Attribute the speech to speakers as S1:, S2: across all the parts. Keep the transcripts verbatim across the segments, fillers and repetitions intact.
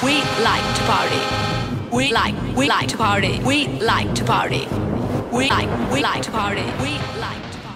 S1: We like to party. We like, we like to party. We like to party. We like, we like to party. We like to party.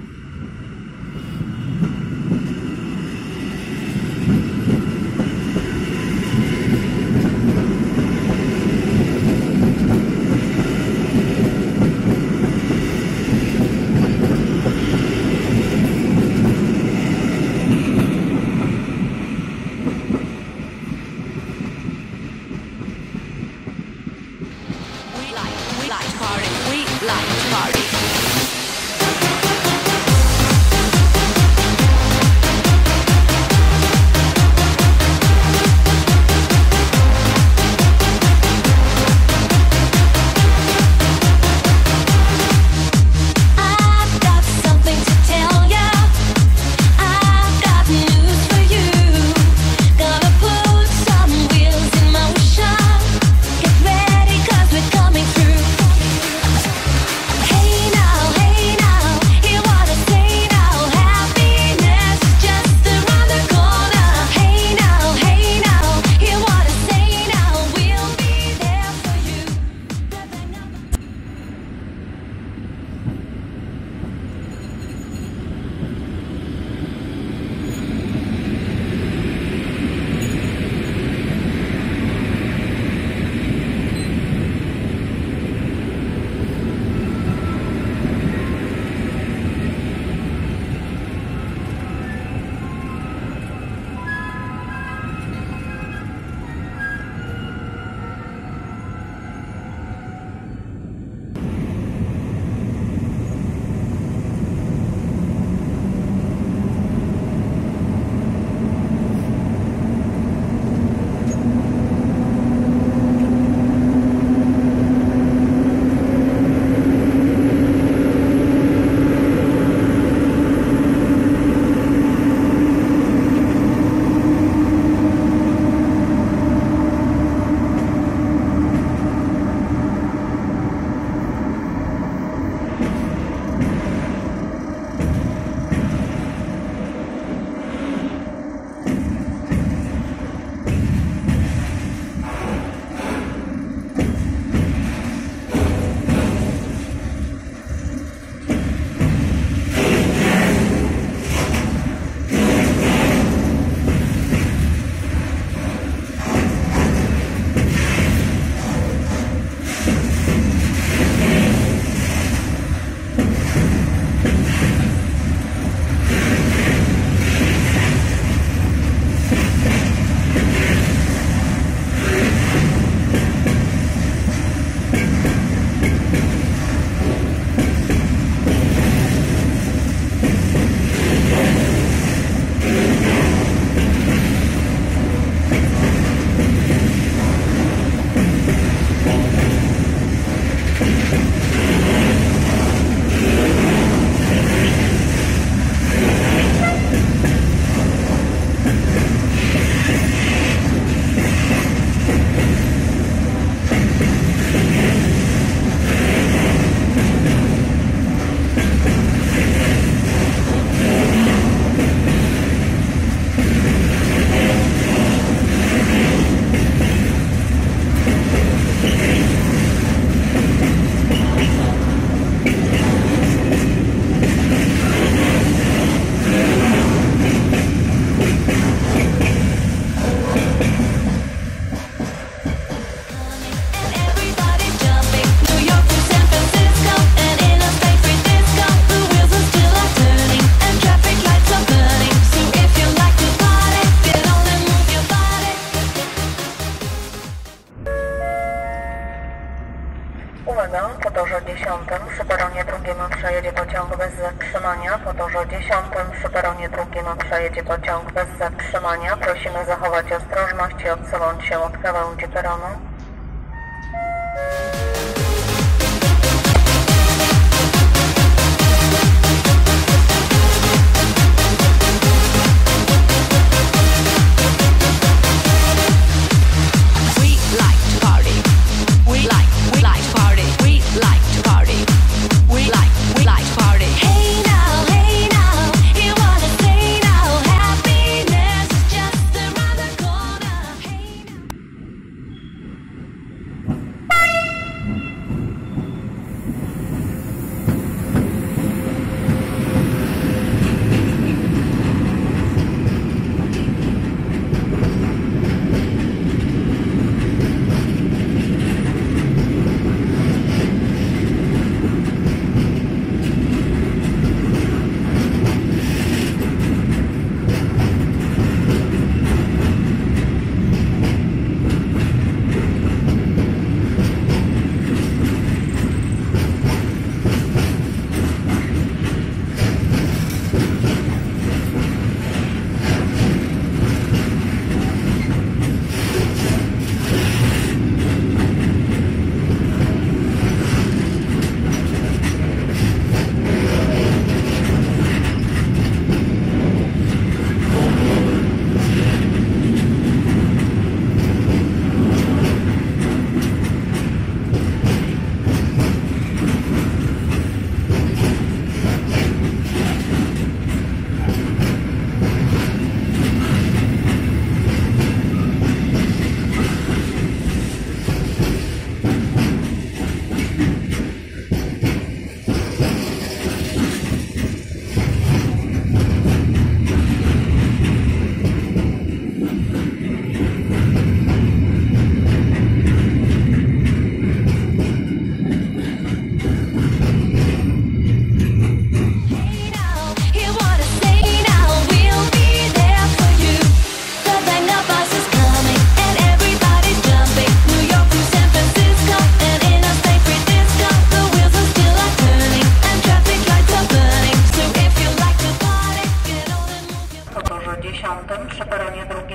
S2: Uwaga, po torze dziesiątym przy peronie drugim przejedzie pociąg bez zatrzymania. Po torze dziesiątym przy peronie drugim przejedzie pociąg bez zatrzymania. Prosimy zachować ostrożność i odsunąć się od krawędzi peronu.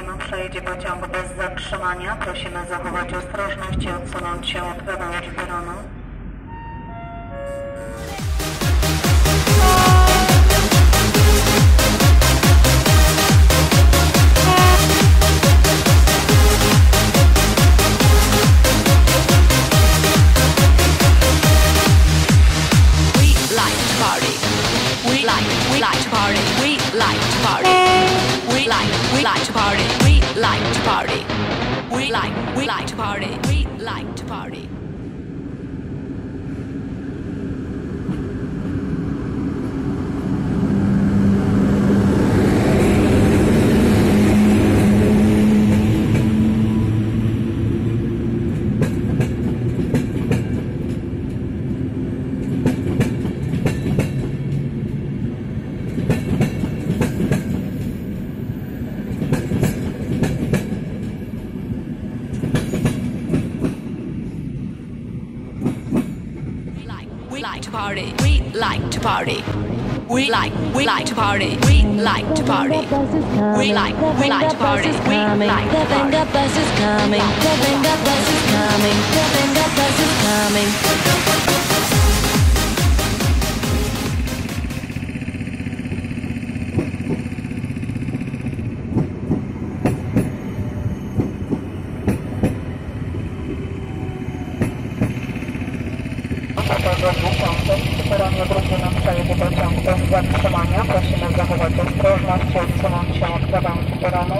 S2: drugim przejedzie pociąg bez zatrzymania. Prosimy zachować ostrożność i odsunąć się od wewnątrz peronu.
S1: We like, we like to party. We like to party. We like, we like to party. We like to party. We like, we like to party. We like to party. Party. We like to party. We like, we like to party. We like to party. We like, we like to party. We like to party.
S3: The Venga bus is coming. The Venga bus is coming. The Venga bus is coming.
S2: W peronie drugim przejedzie pociąg bez zatrzymania. Prosimy zachować ostrożność i odsunąć się od krawędzi peronu.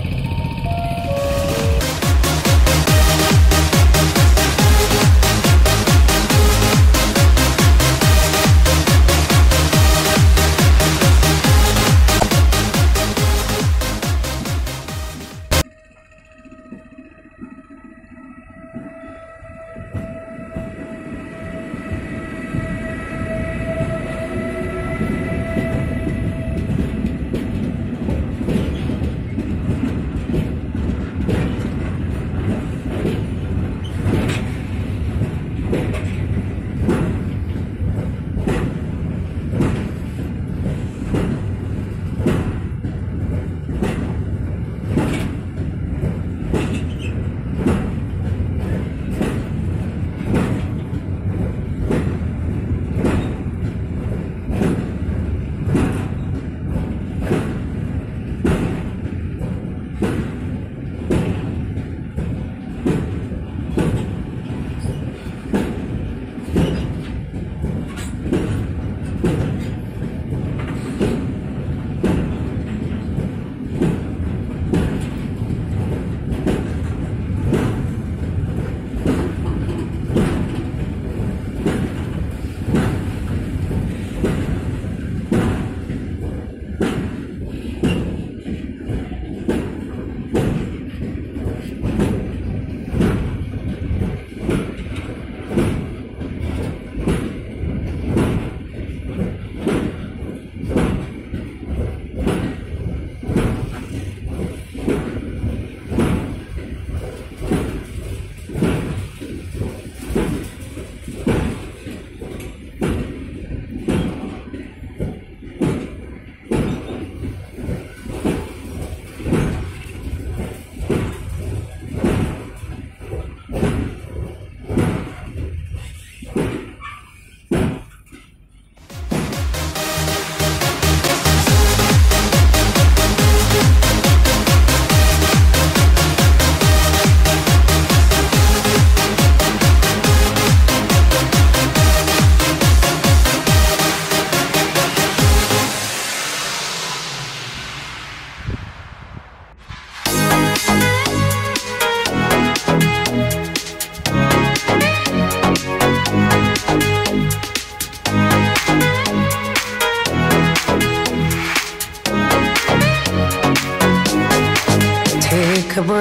S4: Take a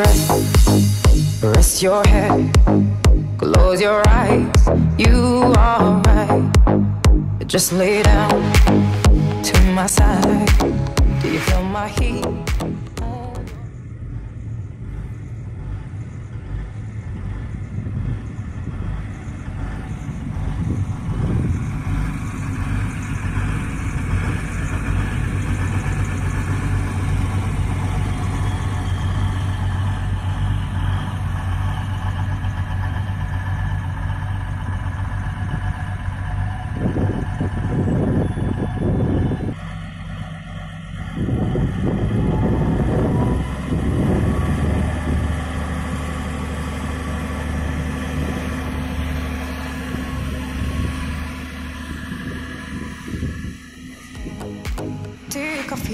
S4: breath, rest your head, close your eyes, you are right. Just lay down to my side. Do you feel my heat?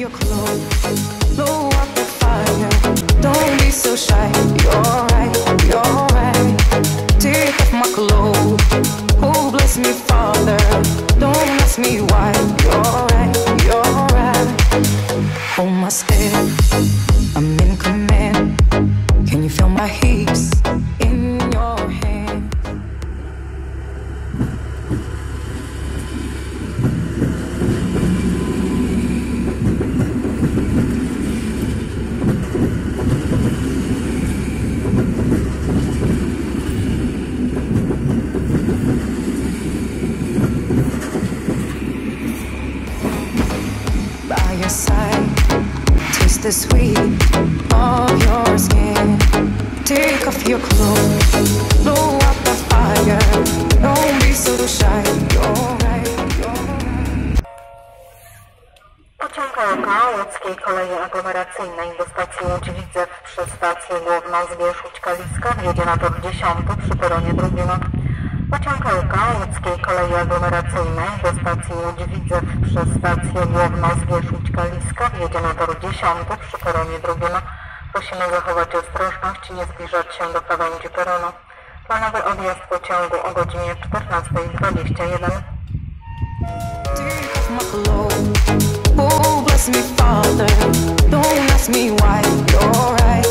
S4: your clothes, blow up the fire. Don't be so shy. You're right, you're right. Take off my clothes. Oh, bless me, Father. Don't ask me why. You're right, you're right. Hold my step. I'm in command. Can you feel my hips in your hand? By your side, taste the sweet of your skin. Take off your clothes, blow up the fire. Don't be so shy. You're right, you're right.
S2: Pociąg L K Łódzkiej Kolei Aglomeracyjnej do stacji Łódź-Widzew przez stację główną Zgierz-Łódź-Kaliska wjedzie na tor dziesiąty przy peronie drugim. Pociąg L K Łódzkiej Kolei Aglomeracyjnej do stacji Łódź-Widzew przez stację główną Zgierz-Łódź-Kaliska wjedzie na tor dziesiąty przy peronie drugim. Prosimy zachować ostrożność i nie zbliżać się do krawędzi peronu. Planowy odjazd pociągu o godzinie czternastej dwadzieścia jeden.
S4: Take off my clothes. Oh, bless me, Father. Don't ask me why. You're right.